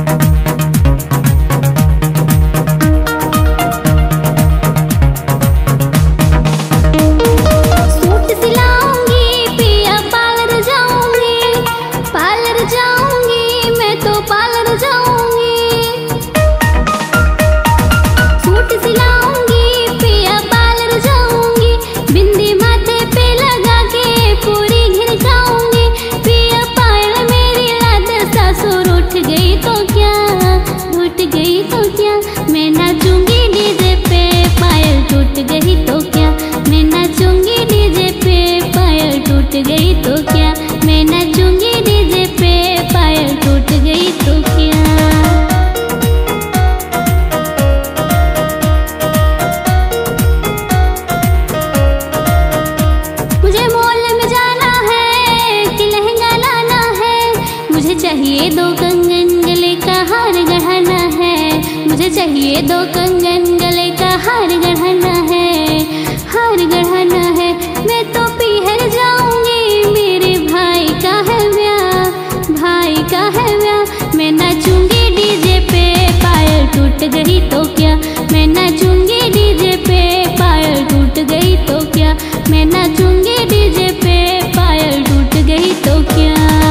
चाहिए दो कंगन गले का हार गढ़ाना है, मुझे चाहिए दो कंगन गले का हार गढ़ाना है, हार गढ़ाना है। मैं तो पीहर जाऊंगी, मेरे भाई का है ब्याह, भाई का है ब्याह। मैं नाचूंगी डीजे पे, पायल टूट गई तो क्या। मैं नाचूंगी डीजे पे, पायल टूट गई तो क्या। मैं नाचूंगी डीजे पे, पायल टूट गई तो क्या।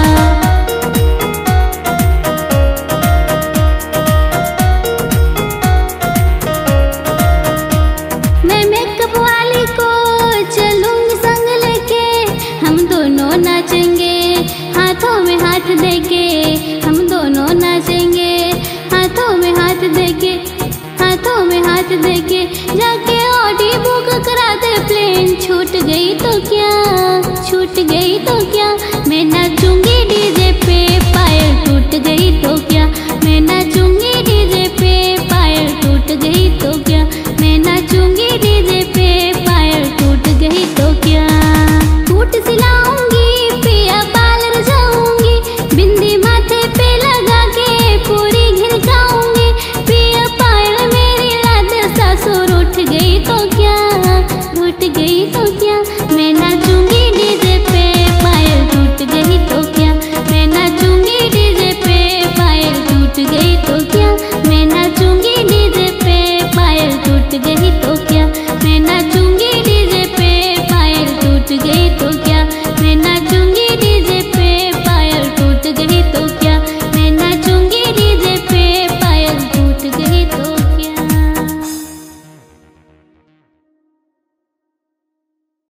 हाथों में हाथ देके हम दोनों नाचेंगे, हाथों में हाथ देके, हाथों में हाथ देके। जाके ऑडी बुक करा दे, प्लेन छूट गई तो क्या, छूट गई तो क्या। मैं नाचूंगी डीजे पे,